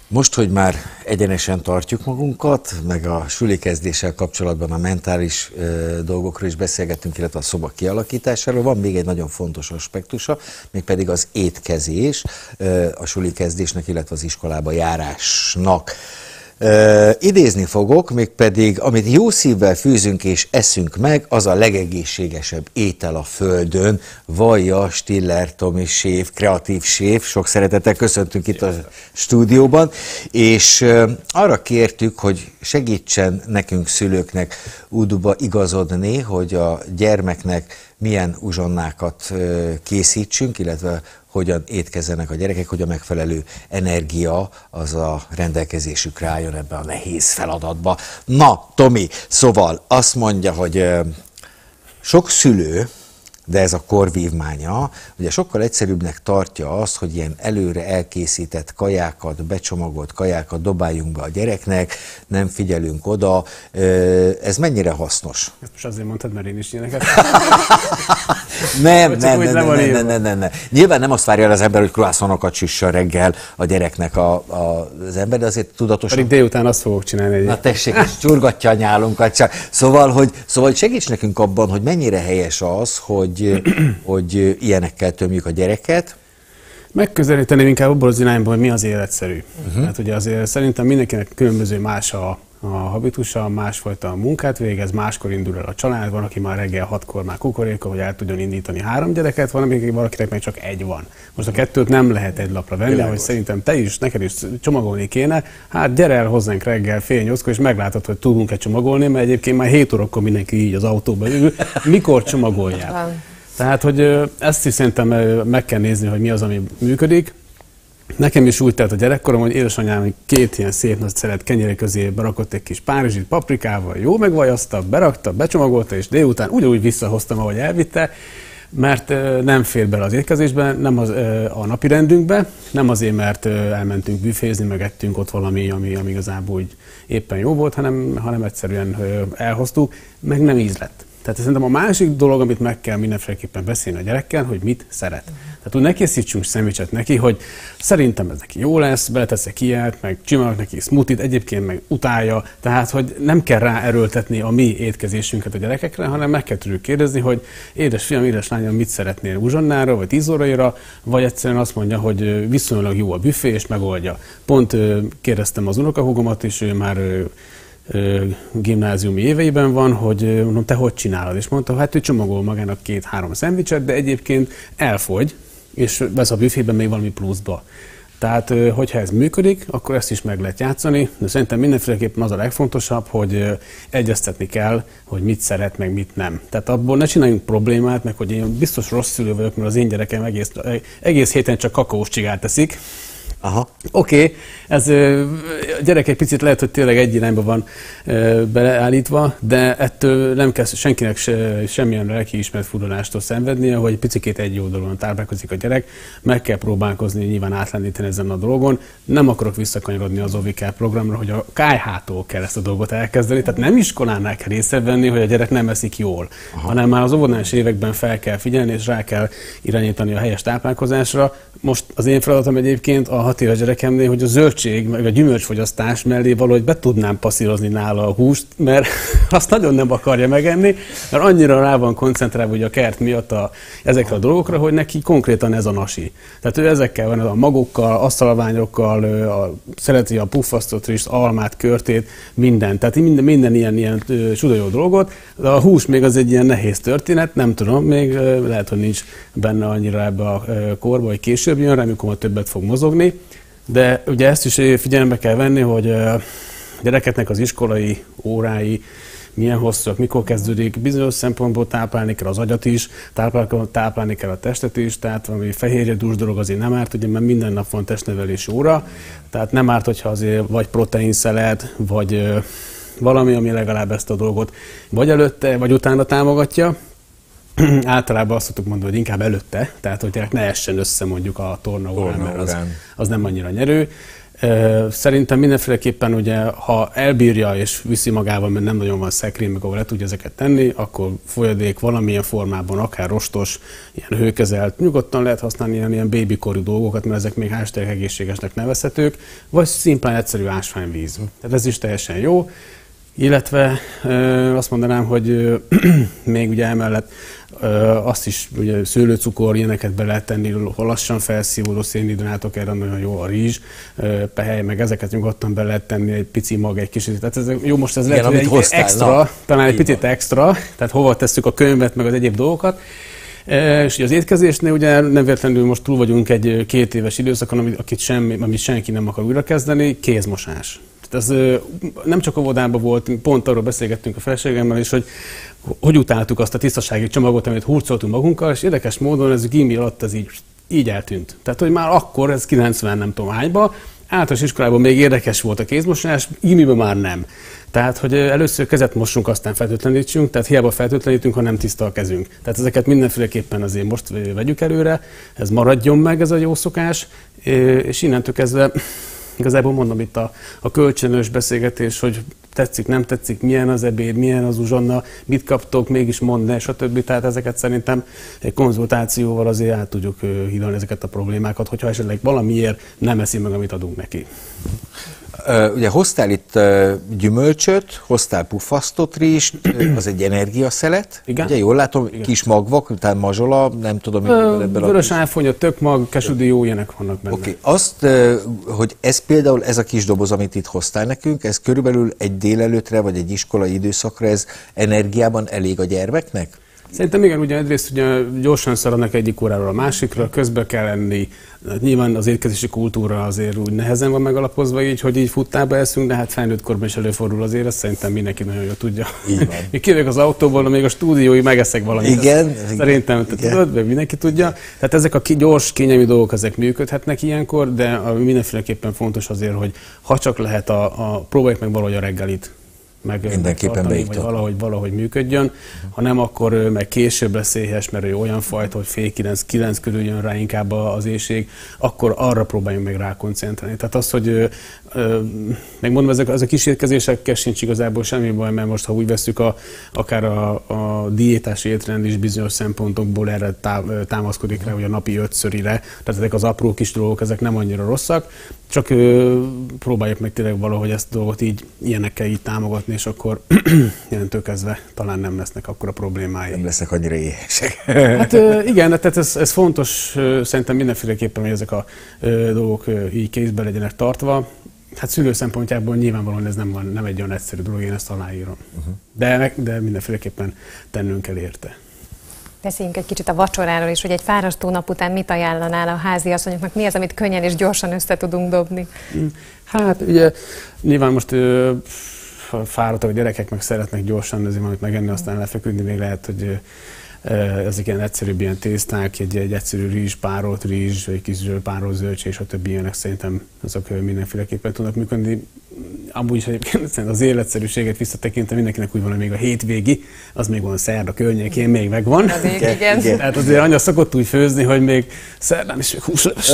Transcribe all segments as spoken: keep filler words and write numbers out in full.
Most, hogy már egyenesen tartjuk magunkat, meg a sulikezdéssel kapcsolatban a mentális ö, dolgokról is beszélgettünk, illetve a szoba kialakításáról, van még egy nagyon fontos aspektusa, mégpedig az étkezés ö, a sulikezdésnek, illetve az iskolába járásnak. Uh, idézni fogok, mégpedig amit jó szívvel fűzünk és eszünk meg, az a legegészségesebb étel a földön. Vallja Stiller Tomi séf, kreatív séf, sok szeretettel köszöntünk itt a stúdióban, és uh, arra kértük, hogy segítsen nekünk szülőknek útba igazodni, hogy a gyermeknek milyen uzsonnákat uh, készítsünk, illetve hogyan étkezzenek a gyerekek, hogy a megfelelő energia az a rendelkezésükre álljon ebbe a nehéz feladatba. Na, Tomi, szóval azt mondja, hogy sok szülő, de ez a kor vívmánya, ugye sokkal egyszerűbbnek tartja azt, hogy ilyen előre elkészített kajákat, becsomagolt kajákat dobáljunk be a gyereknek, nem figyelünk oda. Ez mennyire hasznos? Ezt most azért mondtad, mert én is ilyeneket. nem, nem, nem, nem, nem, nem, nem, nem, nem. Nyilván nem azt várja el az ember, hogy croissantokat süssön reggel a gyereknek a, a, az ember, de azért tudatosan... Pedig délután azt fogok csinálni. Na tessék, és csurgatja a nyálunkat csak. Szóval, hogy, szóval segíts nekünk abban, hogy mennyire helyes az, hogy Hogy, hogy ilyenekkel tömjük a gyereket. Megközelíteném inkább abból az irányból, hogy mi az életszerű. Uh-huh. Hát ugye azért szerintem mindenkinek különböző más a, a habitusa, másfajta munkát végez, máskor indul el a család, van, aki már reggel hatkor már kukoréka, hogy el tudjon indítani három gyereket, van, amíg valakinek meg csak egy van. Most a kettőt nem lehet egy lapra venni, hogy szerintem te is, neked is csomagolni kéne. Hát gyere el hozzánk reggel fél nyolckor, és meglátod, hogy tudunk-e csomagolni, mert egyébként már hét órakor mindenki így az autóba ül. Mikor csomagoljál? Tehát, hogy ezt is szerintem meg kell nézni, hogy mi az, ami működik. Nekem is úgy telt a gyerekkorom, hogy édesanyám két ilyen szép nagy szelet kenyere közé berakott egy kis párizsit paprikával, jó megvajazta, berakta, becsomagolta, és délután ugyanúgy visszahoztam, ahogy elvitte, mert nem fér bele az étkezésbe, nem az, a napi rendünkbe, nem azért, mert elmentünk büfézni, meg ettünk ott valami, ami, ami igazából úgy éppen jó volt, hanem, hanem egyszerűen elhoztuk, meg nem íz lett. Tehát szerintem a másik dolog, amit meg kell mindenféleképpen beszélni a gyerekkel, hogy mit szeret. Tehát úgy ne készítsünk szendvicset neki, hogy szerintem ez neki jó lesz, beleteszek ilyet, meg csinálok neki smoothie-t, egyébként meg utálja. Tehát, hogy nem kell ráerőltetni a mi étkezésünket a gyerekekre, hanem meg kell tőlük kérdezni, hogy édes fiam, édes lányom, mit szeretnél uzsonnára, vagy tíz óraira, vagy egyszerűen azt mondja, hogy viszonylag jó a büfé, és megoldja. Pont kérdeztem az unokahúgomat, és ő már gimnáziumi éveiben van, hogy mondom, te hogy csinálod? És mondta, hát ő csomagol magának két-három szendvicset, de egyébként elfogy, és vesz a büfében még valami pluszba. Tehát, hogyha ez működik, akkor ezt is meg lehet játszani, de szerintem mindenféleképpen az a legfontosabb, hogy egyeztetni kell, hogy mit szeret, meg mit nem. Tehát abból ne csináljunk problémát, meg hogy én biztos rossz szülő vagyok, mert az én gyerekem egész, egész héten csak kakaós csigát teszik. Aha. Oké, okay. Ez a gyerek egy picit lehet, hogy tényleg egy irányba van ö, beleállítva, de ettől nem kell senkinek se, semmilyen lelkiismert furdalástól szenvednie, hogy picikét egy oldalon táplálkozik a gyerek, meg kell próbálkozni, nyilván átlendíteni ezen a dolgon. Nem akarok visszakanyarodni az Ovikár programra, hogy a ká há-tól kell ezt a dolgot elkezdeni, tehát nem iskolánál kell észrevenni, hogy a gyerek nem eszik jól, aha, hanem már az óvodás években fel kell figyelni, és rá kell irányítani a helyes táplálkozásra. Most az én feladatom egyébként a hat éves gyerekemnél, hogy a zöldség, meg a gyümölcsfogyasztás mellé valahogy be tudnám passzírozni nála a húst, mert azt nagyon nem akarja megenni, mert annyira rá van koncentrálva ugye a kert miatt a, ezekre a dolgokra, hogy neki konkrétan ez a nasi. Tehát ő ezekkel van, a magokkal, asztalványokkal, a, szereti a puffasztott rizst, almát, körtét, mindent. Tehát minden, minden ilyen, ilyen csuda jó dolgot. De a hús még az egy ilyen nehéz történet, nem tudom, még lehet, hogy nincs benne annyira ebbe a korba, hogy később jön rá, amikor már többet fog mozogni. De ugye ezt is figyelembe kell venni, hogy a gyerekeknek az iskolai órái milyen hosszúak, mikor kezdődik, bizonyos szempontból táplálni kell az agyat is, táplálni kell a testet is, tehát valami fehérje dús dolog azért nem árt, ugye, mert minden nap van testnevelési óra, tehát nem árt, hogyha azért vagy proteinszelet, vagy valami, ami legalább ezt a dolgot vagy előtte, vagy utána támogatja. Általában azt szoktuk mondani, hogy inkább előtte, tehát hogy ne essen össze mondjuk a tornaórán, mert az, az nem annyira nyerő. Szerintem mindenféleképpen ugye, ha elbírja és viszi magával, mert nem nagyon van szekrény, meg ahol le tudja ezeket tenni, akkor folyadék valamilyen formában, akár rostos, ilyen hőkezelt, nyugodtan lehet használni ilyen, ilyen babykorú dolgokat, mert ezek még házasság egészségesnek nevezhetők, vagy szimplán egyszerű ásványvíz. Tehát ez is teljesen jó. Illetve ö, azt mondanám, hogy ö, még ugye emellett ö, azt is, ugye szőlőcukor, ilyeneket be lehet tenni, lassan felszívódó szénhidrátok, erre nagyon jó a rizs, ö, pehely, meg ezeket nyugodtan be lehet tenni, egy pici mag, egy kicsit. Tehát ez, jó, most ez lehet, egy hoztál, extra, na, talán egy picit van. Extra, tehát hova tesszük a könyvet, meg az egyéb dolgokat. E, és az étkezésnél ugye nem véletlenül most túl vagyunk egy két éves időszakon, amit, akit semmi, amit senki nem akar újrakezdeni, kézmosás. Ez nem csak óvodában volt, pont arról beszélgettünk a feleségemmel is, hogy hogy utáltuk azt a tisztasági csomagot, amit hurcoltunk magunkkal, és érdekes módon ez gimi alatt ez így, így eltűnt. Tehát, hogy már akkor, ez kilencven nem tudom hányba, általános iskolában még érdekes volt a kézmosás, gimiben már nem. Tehát, hogy először kezet mossunk, aztán feltöltlenítsünk, tehát hiába feltöltlenítünk, ha nem tiszta a kezünk. Tehát ezeket mindenféleképpen azért most vegyük előre, ez maradjon meg, ez a jó szokás, és innentől kezdve igazából mondom itt a, a kölcsönös beszélgetés, hogy tetszik, nem tetszik, milyen az ebéd, milyen az uzsonna, mit kaptok, mégis mondd ne, stb. Tehát ezeket szerintem egy konzultációval azért át tudjuk hidalni ezeket a problémákat, hogyha esetleg valamiért nem eszi meg, amit adunk neki. Uh, ugye hoztál itt uh, gyümölcsöt, hoztál puffasztott rizst, az egy energiaszelet. Igen. Ugye jól látom, igen. Kis magvak, utána mazsola, nem tudom, mi uh, ebben a... Vörös áfonya, tökmag, kesüdió, ilyenek vannak benne. Oké, okay. Azt, uh, hogy ez például, ez a kis doboz, amit itt hoztál nekünk, ez körülbelül egy délelőtre, vagy egy iskolai időszakra, ez energiában elég a gyermeknek? Szerintem igen, ugye egyrészt ugye gyorsan szaradnak egyik óráról a másikra, közbe kell enni. Nyilván az étkezési kultúra azért úgy nehezen van megalapozva így, hogy így futtába eszünk, de hát felnőtt korban is előfordul azért, ezt szerintem mindenki nagyon jól tudja. Így van. Még kijövök az autóból, még a stúdiói megeszek valamit. Igen. Szerintem igen. Tudod, meg mindenki tudja. Tehát ezek a gyors, kényelmi dolgok, ezek működhetnek ilyenkor, de mindenféleképpen fontos azért, hogy ha csak lehet, a, a próbáljuk meg valahogy a reggelit meg mindenképpen tartani, vagy valahogy, valahogy működjön, uh-huh. Ha nem, akkor meg később lesz éhes, mert ő olyan fajta, hogy fél kilenc, kilenc körül jön rá inkább az éhség, akkor arra próbáljunk meg rá koncentrálni. Tehát az, hogy megmondom, ezek, az a kísérkezésekkel sincs igazából semmi baj, mert most, ha úgy veszük, a, akár a, a diétás étrend is bizonyos szempontokból erre tá, támaszkodik rá, hogy a napi ötszörire, tehát ezek az apró kis dolgok, ezek nem annyira rosszak, csak ö, próbáljuk meg tényleg valahogy ezt a dolgot így, ilyenekkel így támogatni, és akkor innentől kezdve talán nem lesznek akkora problémái. Nem lesznek annyira éhesek. Hát ö, igen, tehát ez, ez fontos, ö, szerintem mindenféleképpen, hogy ezek a ö, dolgok ö, így kézbe legyenek tartva. Hát szülő szempontjából nyilvánvalóan ez nem, van, nem egy olyan egyszerű dolog, én ezt aláírom. Uh-huh. de, de mindenféleképpen tennünk kell érte. Beszéljünk egy kicsit a vacsoráról is, hogy egy fárasztó nap után mit ajánlanál a háziasszonyoknak, mi az, amit könnyen és gyorsan össze tudunk dobni? Hát ugye nyilván most ö, fáradtak a gyerekek, meg szeretnek gyorsan ezért valamit megenni, aztán lefeküdni, még lehet, hogy ö, ezek ilyen egyszerűbb ilyen tészták, egy, egy egyszerű rizs, párolt rizs, egy kis párolt zöldség, és a többi ilyenek szerintem azok mindenféleképpen tudnak működni. Amúgy is egyébként az életszerűséget visszatekintve mindenkinek úgy van, hogy még a hétvégi, az még van szerda környékén, még megvan. Igen, igen. Igen. Tehát azért anya szokott úgy főzni, hogy még szerdán is még húsleves.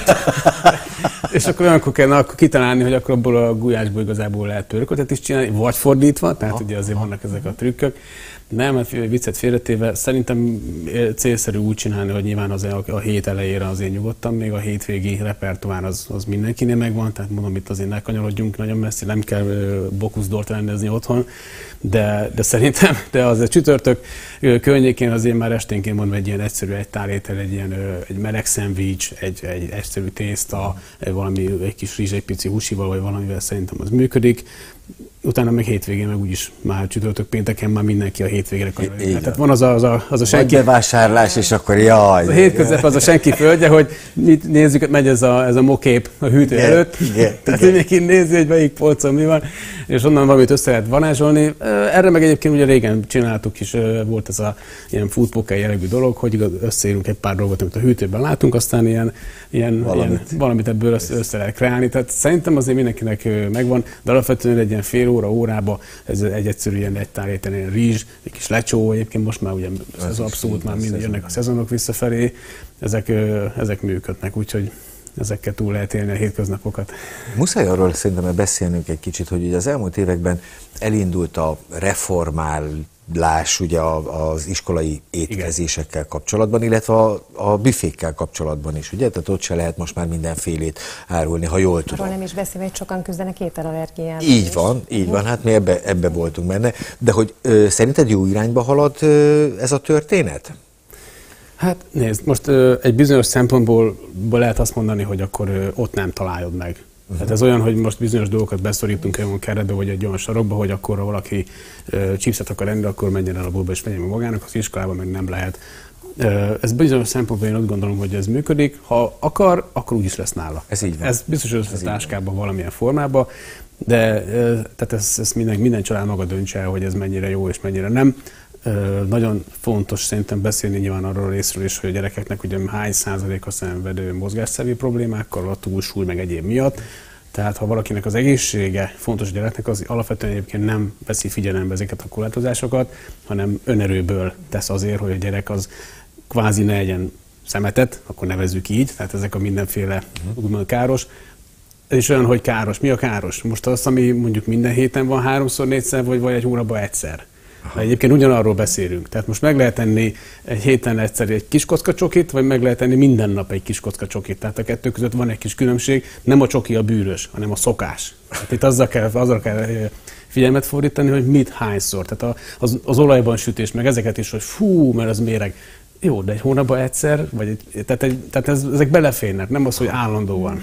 És akkor olyankor kell akkor kitalálni, hogy akkor abból a gulyásból igazából lehet pörkötet is csinálni, vagy fordítva, tehát ha, ugye azért ha. vannak ezek a trükkök. Nem, mert viccet félretéve, szerintem célszerű úgy csinálni, hogy nyilván az a, a hét elejére azért nyugodtan, még a hétvégi repertoár az, az mindenkinél megvan, tehát mondom, itt azért ne kanyarodjunk nagyon messzi, nem kell bokuszdort rendezni otthon, de, de szerintem, de az a csütörtök környékén azért már esténként mondom, egy ilyen egyszerű egy tálétel, egy ilyen egy meleg szendvics, egy, egy egyszerű tészta, egy valami, egy kis rizs, egy pici húsival, vagy valamivel szerintem az működik. Utána meg hétvégén, meg úgyis már csütörtök pénteken már mindenki a hétvégére kanyarodik. Tehát van az a, az a, az a senki... Vagy bevásárlás, és akkor jaj! Az a hétköznap az a senki földje, hogy nézzük, megy ez a, ez a mokép a hűtő igen, előtt. Igen, tehát mindenki nézi, hogy melyik polcon mi van, és onnan valamit össze lehet varázsolni. Erre meg egyébként ugye régen csináltuk is, volt ez a ilyen food poker jellegű dolog, hogy összeírunk egy pár dolgot, amit a hűtőben látunk, aztán ilyen, ilyen, valamit. ilyen valamit ebből össze, össze lehet kreálni. Tehát szerintem azért mindenkinek megvan, de alapvetően egy ilyen fél óra, órába, ez egy egyszerű ilyen egy tálétel, ilyen rizs, egy kis lecsó, egyébként most már ugye ez abszolút már mind jönnek a szezonok visszafelé, ezek, ezek működnek, úgyhogy ezekkel túl lehet élni a hétköznapokat. Muszáj arról szerintem beszélnünk egy kicsit, hogy ugye az elmúlt években elindult a reformálás ugye az iskolai étkezésekkel kapcsolatban, illetve a, a büfékkel kapcsolatban is, ugye? Tehát ott se lehet most már mindenfélét árulni, ha jól tudom. Arról nem is beszélve, hogy sokan küzdenek ételallergiával. Így van, így van, hát mi ebbe, ebbe voltunk benne. De hogy ö, szerinted jó irányba halad ö, ez a történet? Hát nézd, most ö, egy bizonyos szempontból lehet azt mondani, hogy akkor ö, ott nem találod meg. Uh-huh. Tehát ez olyan, hogy most bizonyos dolgokat beszorítunk egy olyan keretbe, vagy egy olyan sarokba, hogy akkor ha valaki ö, chipset akar enni, akkor menjen el a boltba és vegyen meg magának, az iskolában meg nem lehet. Ö, ez bizonyos szempontból én úgy gondolom, hogy ez működik. Ha akar, akkor úgyis lesz nála. Ez így van. Ez biztos, hogy a táskában valamilyen formában, de ö, tehát ezt, ezt minden, minden család maga döntse el, hogy ez mennyire jó és mennyire nem. Ö, nagyon fontos szerintem beszélni nyilván arról a részről is, hogy a gyerekeknek ugye hány százaléka szenved mozgásszervi problémákkal, a túlsúly meg egyéb miatt. Tehát ha valakinek az egészsége fontos a gyereknek, az alapvetően egyébként nem veszi figyelembe ezeket a korlátozásokat, hanem önerőből tesz azért, hogy a gyerek az kvázi ne egyen szemetet, akkor nevezzük így, tehát ezek a mindenféle úgymond káros. Ez is olyan, hogy káros. Mi a káros? Most az, ami mondjuk minden héten van háromszor, négyszer, vagy, vagy egy hónapban egyszer. De egyébként ugyanarról beszélünk. Tehát most meg lehet enni egy héten egyszer egy kis kocka csokit, vagy meg lehet enni minden nap egy kis kocka csokit. Tehát a kettő között van egy kis különbség. Nem a csoki a bűrös, hanem a szokás. Tehát itt azzal kell, azzal kell figyelmet fordítani, hogy mit, hányszor. Tehát a, az, az olajban sütés, meg ezeket is, hogy fú, mert az méreg. Jó, de egy hónapban egyszer, vagy egy, tehát, egy, tehát ez, ezek beleférnek, nem az, hogy állandóan.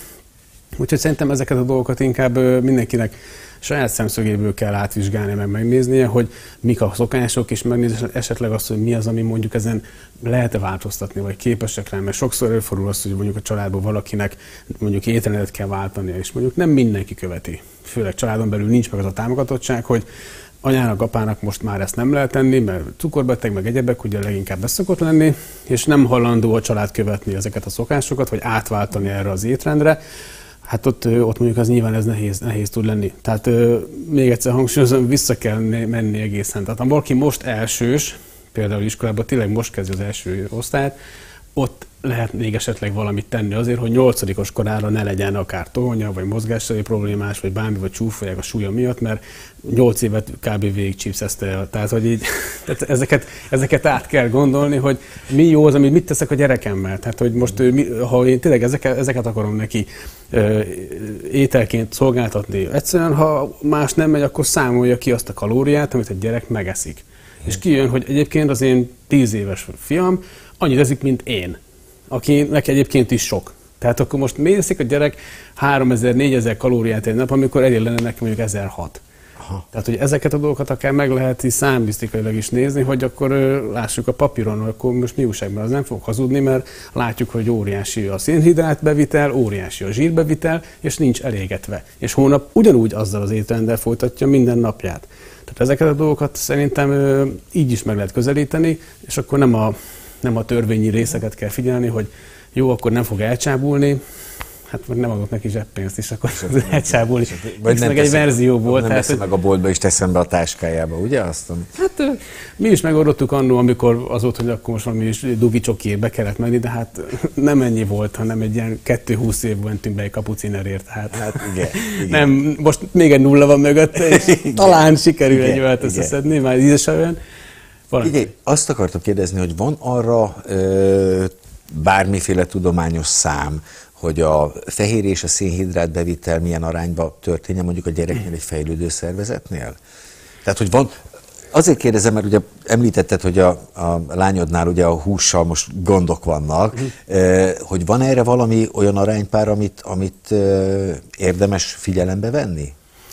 Úgyhogy szerintem ezeket a dolgokat inkább mindenkinek saját szemszögéből kell átvizsgálni, meg megnéznie, hogy mik a szokások, és megnézni esetleg azt, hogy mi az, ami mondjuk ezen lehet-e változtatni, vagy képesek rá, mert sokszor előfordul az, hogy mondjuk a családban valakinek mondjuk étrendet kell váltania, és mondjuk nem mindenki követi. Főleg családon belül nincs meg az a támogatottság, hogy anyának, apának most már ezt nem lehet tenni, mert cukorbeteg, meg egyebek, ugye leginkább ez szokott lenni, és nem hajlandó a család követni ezeket a szokásokat, vagy átváltani erre az étrendre. Hát ott, ott mondjuk az nyilván ez nehéz, nehéz tud lenni. Tehát még egyszer hangsúlyozom, vissza kell menni egészen. Tehát ha valaki most elsős, például iskolában tényleg most kezdi az első osztályt, ott lehet még esetleg valamit tenni azért, hogy nyolcadikos korára ne legyen akár tohonya, vagy mozgásszervi problémás, vagy bármi, vagy csúfolják a súlya miatt, mert nyolc évet kb. Végig chipszezte. Tehát, hogy így, tehát ezeket, ezeket át kell gondolni, hogy mi jó az, amit mit teszek a gyerekemmel. Tehát, hogy most, ha én tényleg ezeket, ezeket akarom neki ö, ételként szolgáltatni, egyszerűen, ha más nem megy, akkor számolja ki azt a kalóriát, amit egy gyerek megeszik. És kijön, hogy egyébként az én tíz éves fiam annyit eszik, mint én, akinek egyébként is sok. Tehát akkor most miért eszik a gyerek háromezer-négyezer kalóriát egy nap, amikor elég lenne neki mondjuk ezerhat. Aha. Tehát, hogy ezeket a dolgokat akár meg lehet számlisztikailag is nézni, hogy akkor ö, lássuk a papíron, hogy akkor most mi újságban az nem fog hazudni, mert látjuk, hogy óriási a szénhidrát bevitel, óriási a zsírbevitel, és nincs elégetve. És hónap ugyanúgy azzal az étrenddel folytatja minden napját. Tehát ezeket a dolgokat szerintem ö, így is meg lehet közelíteni, és akkor nem a, nem a törvényi részeket kell figyelni, hogy jó, akkor nem fog elcsábulni, hát meg nem adott neki zseppénzt is, akkor az elcsábul, vagy meg egy verzióból. Nem veszi meg a boltba és teszem be a táskájába, ugye? Azt hát mi is megoldottuk annól, amikor az volt, hogy akkor most valami dugi csokiért be kellett menni, de hát nem ennyi volt, hanem egy ilyen kettő-húsz év mentünk be egy kapucinerért. Tehát hát igen, igen. Nem, most még egy nulla van mögötte, és igen, talán sikerül igen, egy olyat összeszedni, már ízesebben. Igen, azt akartam kérdezni, hogy van arra ö, bármiféle tudományos szám, hogy a fehér és a szénhidrát bevitel milyen arányban történjen mondjuk a gyereknél egy fejlődő szervezetnél? Tehát, hogy van, azért kérdezem, mert ugye említetted, hogy a, a lányodnál ugye a hússal most gondok vannak, uh-huh. eh, hogy van erre valami olyan aránypár, amit, amit eh, érdemes figyelembe venni?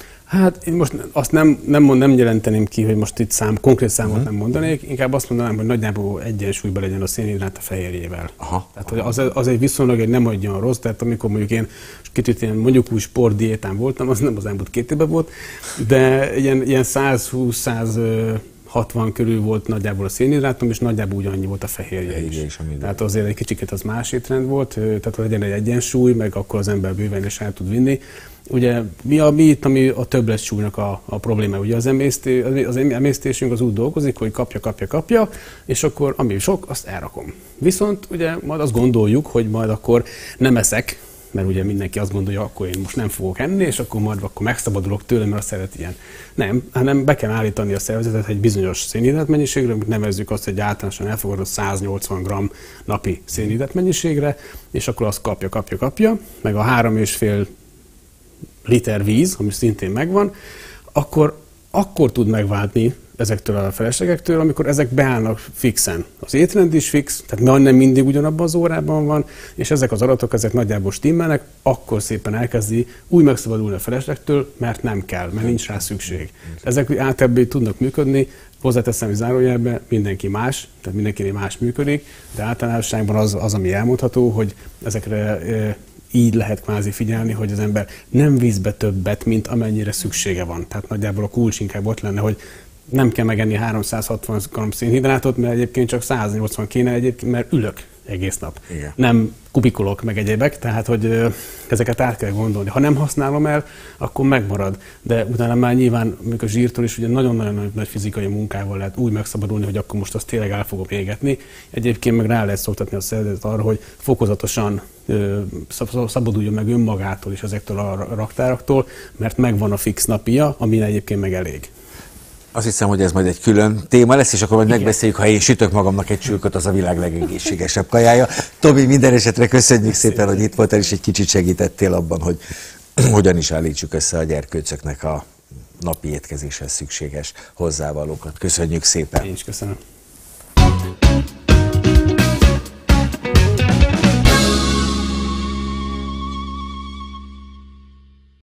Hát én most azt nem, nem, mond, nem jelenteném ki, hogy most itt szám, konkrét számot uh-huh. nem mondanék, inkább azt mondanám, hogy nagyjából egyensúlyban legyen a szénhidrát a fehérjével. Aha, tehát hogy az, az egy viszonylag egy nem olyan rossz, tehát amikor mondjuk én kicsit ilyen mondjuk úgy sportdiétán voltam, az nem az elmúlt két évben volt, de ilyen, ilyen száz húsz száz hatvan körül volt nagyjából a szénhidrátom, és nagyjából ugyanannyi volt a fehérje is. is tehát azért egy kicsit az más étrend volt, tehát legyen egy egyensúly, meg akkor az ember bőven is el tud vinni. Ugye mi a, mi itt, ami a többletssúlynak a, a probléma? Ugye az, emészté, az emésztésünk az úgy dolgozik, hogy kapja, kapja, kapja, és akkor ami sok, azt elrakom. Viszont ugye majd azt gondoljuk, hogy majd akkor nem eszek, mert ugye mindenki azt gondolja, akkor én most nem fogok enni, és akkor majd akkor megszabadulok tőle, mert azt szeret ilyen. Nem, hanem be kell állítani a szervezetet egy bizonyos szénhidrát mennyiségre, amit nevezzük azt, hogy általánosan elfogadott száznyolcvan gramm napi szénhidrát mennyiségre, és akkor azt kapja, kapja, kapja, meg a három és fél liter víz, ami szintén megvan, akkor, akkor tud megváltni ezektől a feleslegektől, amikor ezek beállnak fixen. Az étrend is fix, tehát majdnem mindig ugyanabban az órában van, és ezek az adatok, ezek nagyjából stimmelnek, akkor szépen elkezdi úgy megszabadulni a feleslegtől, mert nem kell, mert nincs rá szükség. Ezek általában tudnak működni, hozzáteszem, hogy zárójelben mindenki más, tehát mindenkinél más működik, de általánosságban az, az, ami elmondható, hogy ezekre e, így lehet kvázi figyelni, hogy az ember nem víz be többet, mint amennyire szüksége van. Tehát nagyjából a kulcs inkább ott lenne, hogy nem kell megenni háromszázhatvan gramm szénhidrátot, mert egyébként csak száznyolcvan kéne egyébként, mert ülök egész nap. Igen. Nem kubikolok meg egyébek, tehát hogy ezeket át kell gondolni. Ha nem használom el, akkor megmarad. De utána már nyilván, amikor a zsírtól is ugye nagyon-nagyon nagy fizikai munkával lehet úgy megszabadulni, hogy akkor most azt tényleg el fogom égetni. Egyébként meg rá lehet szoktatni a szervezetet arra, hogy fokozatosan szabaduljon meg önmagától és ezektől a raktáraktól, mert megvan a fix napja, amin egyébként meg elég. Azt hiszem, hogy ez majd egy külön téma lesz, és akkor majd megbeszéljük, ha én sütök magamnak egy csülköt, az a világ legegészségesebb kajája. Tomi, minden esetre köszönjük szépen, hogy itt voltál, és egy kicsit segítettél abban, hogy hogyan is állítsuk össze a gyerkőcöknek a napi étkezéshez szükséges hozzávalókat. Köszönjük szépen! Én is köszönöm.